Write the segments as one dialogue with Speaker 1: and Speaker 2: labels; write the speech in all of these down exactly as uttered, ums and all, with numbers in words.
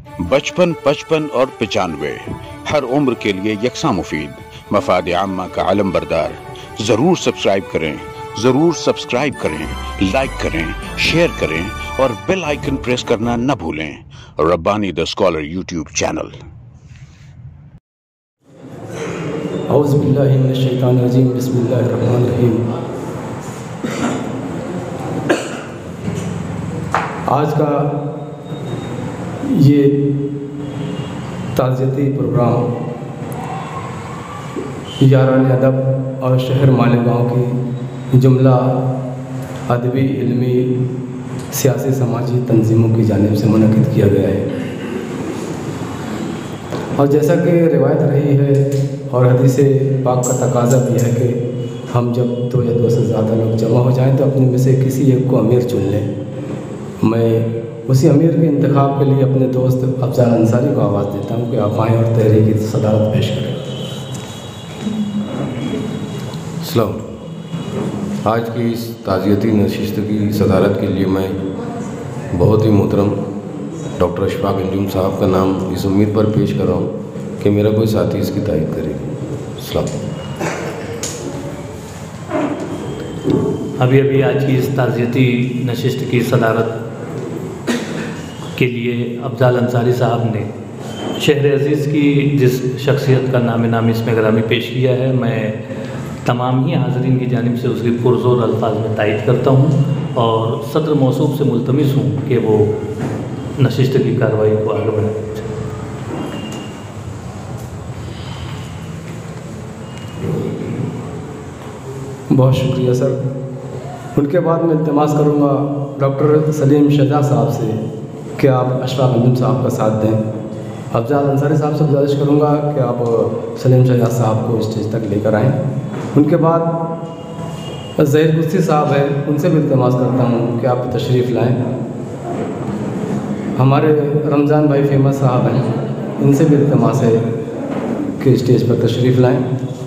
Speaker 1: बचपन, पचपन और पचानवे हर उम्र के लिए यकसा मुफीद, मफाद आम्मा का आलम बरदार। जरूर सब्सक्राइब करें, जरूर सब्सक्राइब करें, लाइक करें, शेयर करें और बेल आइकन प्रेस करना न भूलें। Rabbani the scholar YouTube channel.
Speaker 2: औज़ु बिल्लाहि मिनश शैतानिर रजीम, बिस्मिल्लाहिर रहमानिर रहीम। आज का ये ताज़ियती प्रोग्राम यारान अदब और शहर मालेगांव की जुमला अदबी, इल्मी, सियासी, समाजी तंजीमों की जानिब से मुनक़िद किया गया है। और जैसा कि रिवायत रही है और हदीस पाक का तकाज़ा भी है कि हम जब दो या दो से ज़्यादा लोग जमा हो जाएं तो अपने में से किसी एक को अमीर चुन लें। मैं उसी अमीर के इंतखाब के लिए अपने दोस्त अफजाल अंसारी को आवाज़ देता हूँ कि आप आएँ और तहरीक की सदारत पेश करें।
Speaker 3: अस्सलाम। आज की इस ताज़ियती नशिस्त की सदारत के लिए मैं बहुत ही मोहतरम डॉक्टर अशफाक अंजुम साहब का नाम इस उम्मीद पर पेश कर रहा हूँ कि मेरा कोई साथी इसकी तारीफ़ करेगा। अस्सलाम।
Speaker 4: अभी अभी आज की इस ताज़ियती नशिस्त की सदारत के लिए अफजाल अंसारी साहब ने शहर अज़ीज़ की जिस शख्सियत का नाम नाम इसमें ग्रामी पेश किया है, मैं तमाम ही हाज़रीन की जानिब से उसकी पुरज़ोर अल्फाज में तायद करता हूँ और सदर मौसूफ़ से मुल्तमिस हूँ कि वो नशिस्त की कार्रवाई को आगे बढ़ाएं।
Speaker 2: बहुत शुक्रिया सर। उनके बाद मैं इल्तिमास करूँगा डॉक्टर सलीम शजा साहब से कि आप अशफाक अंजुम साहब का साथ दें। अफजाल अंसारी साहब से गुजारिश करूँगा कि आप सलीम शजा साहब को स्टेज तक लेकर आएँ। उनके बाद ज़हीर कुर्सी साहब हैं, उनसे भी इल्तिमास करता हूँ कि आप तशरीफ़ लाएँ। हमारे रमज़ान भाई फेमस साहब हैं, इनसे भी इल्तिमास है कि स्टेज पर तशरीफ़ लाएँ।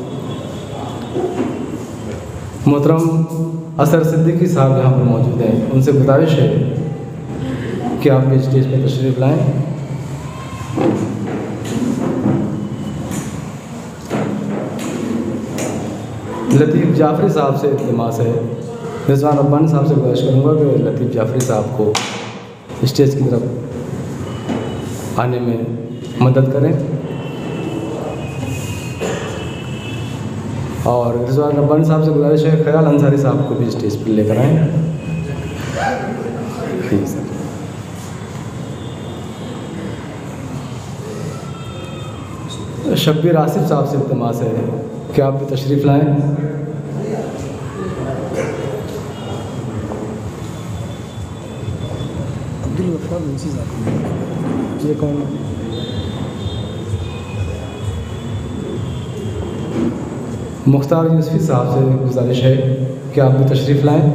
Speaker 2: मोहतरम असर सिद्दीकी साहब यहाँ पर मौजूद हैं, उनसे गुजारिश है कि आप भी स्टेज पर तशरीफ़ लाएँ। लतीफ़ जाफ़री साहब से इल्तिमास है। रिज़वान रब्बानी साहब से गुजारिश करूँगा कि लतीफ़ जाफ़री साहब को स्टेज की तरफ आने में मदद करें और रिज़वान रब्बानी साहब से गुजारिश है ख़याल अंसारी साहब को भी स्टेज पर लेकर आएँ। ठीक सर। शब्बीर आसिफ साहब से इल्तिमास है कि आप भी तशरीफ़ लाएँ। ये कौन है? मुख्तार यूसुफ़ी साहब से गुजारिश है कि आप भी तशरीफ़ लाएँ।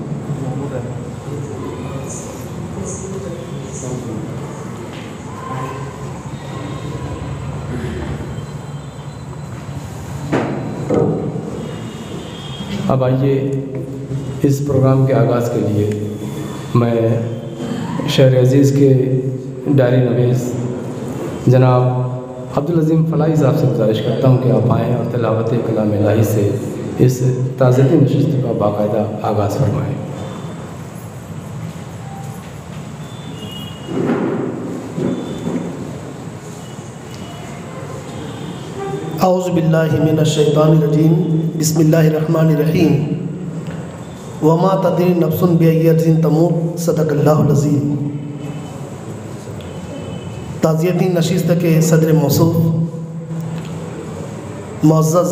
Speaker 2: अब आइए इस प्रोग्राम के आगाज़ के लिए मैं शहर अज़ीज़ के डायरी नवीस जनाब अब्दुल अज़ीम फ़लाही साहब से गुजारिश करता हूँ कि आप आएँ और तिलावत कलाम इलाही से इस ताज़ियती नशिस्त का बाकायदा आगाज़ फरमाएँ।
Speaker 5: औज़ु बिल्लाहि मिनश शैतानिर रजीम, बिस्मिल्लाहिर रहमानिर रहीम। वमा तदरी नफ्सुन बिअय्यि अर्ज़िन तमूत, सदक़ल्लाहुल अज़ीम। ताज़ियती नशिस्त के सदर मौसूफ़, मुअज़्ज़ज़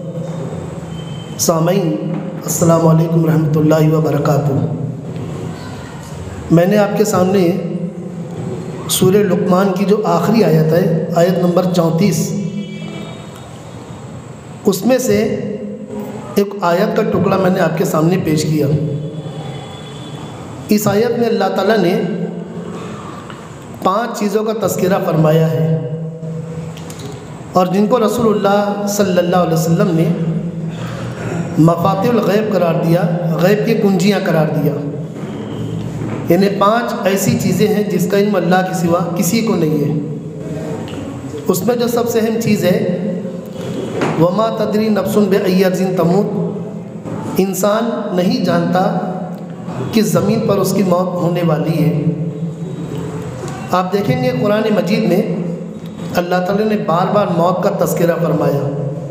Speaker 5: सामईन, अस्सलामु अलैकुम रहमतुल्लाहि व बरकातुहू। मैंने आपके सामने सूरह लुक़मान की जो आखिरी आयत है, आयत नंबर चौंतीस, उसमें से एक आयत का टुकड़ा मैंने आपके सामने पेश किया। इस आयत में अल्लाह ताला ने पांच चीज़ों का तज़किरा फरमाया है और जिनको रसूलुल्लाह सल्लल्लाहु अलैहि वसल्लम ने मफ़ातिहुल गैब करार दिया, गैब की कुंजियाँ करार दिया। یعنی پانچ ایسی چیزیں ہیں جس کا علم اللہ کے سوا کسی کو نہیں ہے۔ اس میں جو سب سے اہم چیز ہے وما تدری نفس بأی ارض تموت، انسان نہیں جانتا کہ زمین پر اس کی موت ہونے والی ہے۔ آپ دیکھیں گے قرآن مجید میں اللہ تعالیٰ نے بار بار موت کا تذکرہ فرمایا۔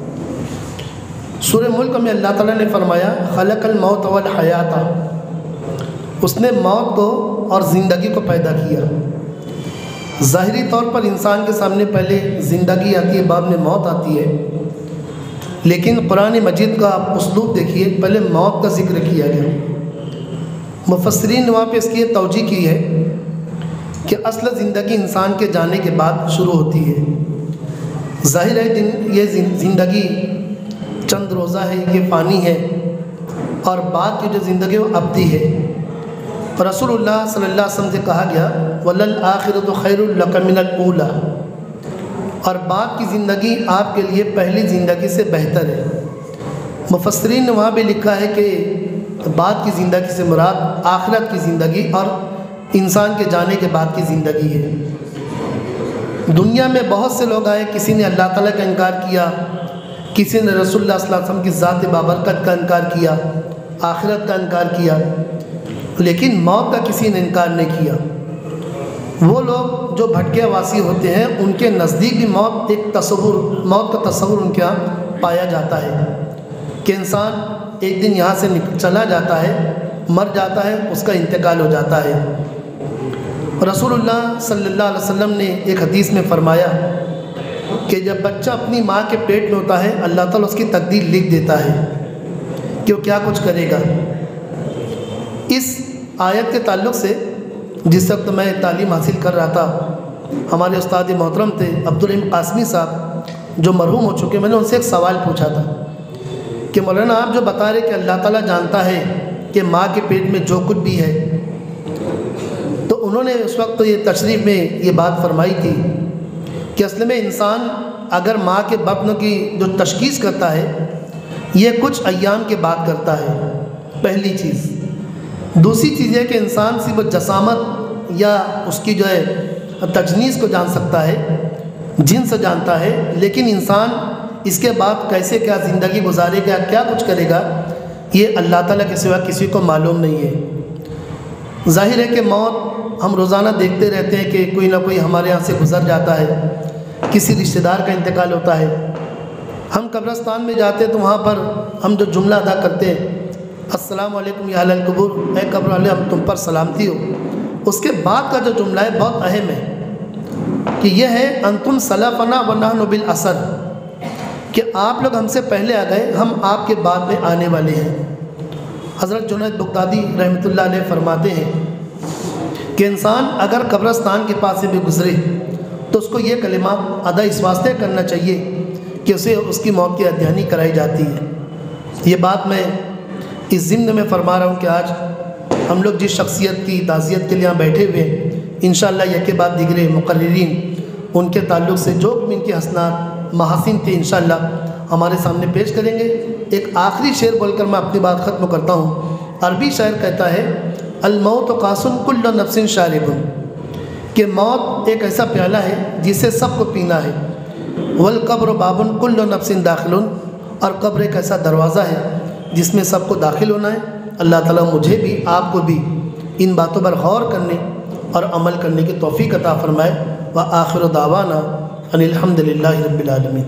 Speaker 5: سورہ ملک میں اللہ تعالیٰ نے فرمایا خلق الموت والحیات، اس نے موت کو اور زندگی کو پیدا کیا۔ ظاہری طور پر انسان کے سامنے پہلے زندگی آتی ہے، بعد میں موت آتی ہے، لیکن قرآن مجید کا آپ اسلوب دیکھیے، پہلے موت کا ذکر کیا گیا۔ مفسرین نے وہاں پہ اس کی یہ توجیہ کی ہے کہ اصل زندگی انسان کے جانے کے بعد شروع ہوتی ہے۔ ظاہر ہے دن یہ زندگی چند روزہ ہے، یہ فانی ہے، اور بعد کی جو زندگی وہ ابدی ہے۔ رسول اللہ صلی اللہ علیہ وسلم سے کہا گیا وَلَلْآخِرَةُ خَيْرٌ لَكَ مِنَ الْأُولَىٰ، اور بعد کی زندگی آپ کے لیے پہلی زندگی سے بہتر ہے۔ مفسرین نے وہاں بھی لکھا ہے کہ بعد کی زندگی سے مراد آخرت کی زندگی اور انسان کے جانے کے بعد کی زندگی ہے۔ دنیا میں بہت سے لوگ آئے، کسی نے اللہ تعالیٰ کا انکار کیا، کسی نے رسول اللہ صلی اللہ علیہ وسلم کی ذات بابرکت کا انکار کیا، آخرت کا انکار کیا، لیکن موت کا کسی نے انکار نہیں کیا۔ وہ لوگ جو بھٹکے واسی ہوتے ہیں ان کے نزدیک بھی موت ایک تصور موت کا تصور ان کے یہاں پایا جاتا ہے کہ انسان ایک دن یہاں سے چلا جاتا ہے، مر جاتا ہے، اس کا انتقال ہو جاتا ہے۔ رسول اللہ صلی اللہ علیہ وسلم نے ایک حدیث میں فرمایا کہ جب بچہ اپنی ماں کے پیٹ میں ہوتا ہے اللہ تعالیٰ اس کی تقدیر لکھ دیتا ہے کہ وہ کیا کچھ کرے گا۔ اس آیت کے تعلق سے جس وقت میں تعلیم حاصل کر رہا تھا، ہمارے استاد محترم تھے عبدالرحیم قاسمی صاحب جو مرحوم ہو چکے، میں نے ان سے ایک سوال پوچھا تھا کہ مولانا آپ جو بتا رہے کہ اللہ تعالیٰ جانتا ہے کہ ماں کے پیٹ میں جو کچھ بھی ہے، تو انہوں نے اس وقت یہ تشریف میں یہ بات فرمائی تھی کہ اصل میں انسان اگر ماں کے بطن کی جو تشخیص کرتا ہے یہ کچھ ایام کے بعد کرتا ہے، پہلی چیز۔ دوسری چیز یہ کہ انسان صرف جسامت یا اس کی جو ہے تجنیس کو جان سکتا ہے، جن سے جانتا ہے، لیکن انسان اس کے بعد کیسے کیا زندگی گزارے گا، کیا کچھ کرے گا، یہ اللہ تعالیٰ کے سوا کسی کو معلوم نہیں ہے۔ ظاہر ہے کہ موت ہم روزانہ دیکھتے رہتے ہیں کہ کوئی نہ کوئی ہمارے یہاں سے گزر جاتا ہے، کسی رشتہ دار کا انتقال ہوتا ہے۔ ہم قبرستان میں جاتے تو وہاں پر ہم جو جملہ ادا کرتے ہیں السلام علیکم یا اہل القبور، اے قبر والے ہم تم پر سلامتی ہو، اس کے بعد کا جو جملہ ہے بہت اہم ہے کہ یہ ہے انتم سلفنا ونحن بالاثر، کہ آپ لوگ ہم سے پہلے آ گئے، ہم آپ کے بعد میں آنے والے ہیں۔ حضرت جنید بغدادی رحمۃ اللہ علیہ فرماتے ہیں کہ انسان اگر قبرستان کے پاس سے بھی گزرے تو اس کو یہ کلمہ ادا اس واسطے کرنا چاہیے کہ اسے اس کی موت کی ادھیانی کرائی جاتی ہے۔ یہ بات میں اس ضمن میں فرما رہا ہوں کہ آج ہم لوگ جس شخصیت کی تعزیت کے لیے یہاں بیٹھے ہوئے ہیں، انشاءاللہ یکے بعد دیگرے مقررین ان کے تعلق سے جو بھی ان کی حسنات محاسن تھے انشاءاللہ ہمارے سامنے پیش کریں گے۔ ایک آخری شعر بول کر میں اپنی بات ختم کرتا ہوں۔ عربی شاعر کہتا ہے الموت قاسن کل نفس شارب، کہ موت ایک ایسا پیالہ ہے جسے سب کو پینا ہے۔ والقبر باب کل نفس داخل، اور قبر ایک ایسا دروازہ ہے جس میں سب کو داخل ہونا ہے۔ اللہ تعالیٰ مجھے بھی آپ کو بھی ان باتوں پر غور کرنے اور عمل کرنے کی توفیق عطا فرمائے۔ وآخر دعوانا ان الحمد للہ رب العالمین۔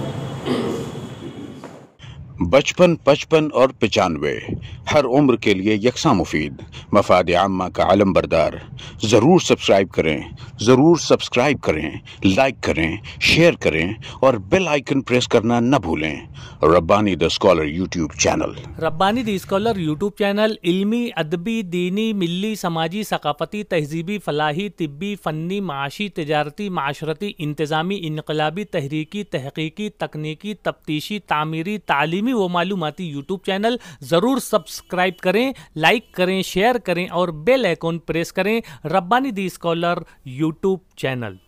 Speaker 1: بچپن، پچپن اور پچانوے، ہر عمر کے لیے یکساں مفید، مفاد عامہ کا علم بردار۔ ضرور سبسکرائب کریں، ضرور سبسکرائب کریں، لائک کریں، شیئر کریں اور بیل آئیکن پریس کرنا نہ بھولیں۔ Rabbani the scholar YouTube channel
Speaker 4: Rabbani the scholar YouTube channel علمی، ادبی، دینی، ملی، سماجی، ثقافتی، تہذیبی، فلاحی، طبی، فنی، معاشی، تجارتی، معاشرتی، انتظامی، انقلابی، تحریکی، تحقیقی، تکنیکی، تفتیشی، تعمیری، تعلیمی و معلوماتی یوٹیوب چینل۔ ضرور سبسکرائب کریں، لائک کریں، شیئر کریں اور بیل آئیکن پریس کریں۔ Rabbani the scholar YouTube channel.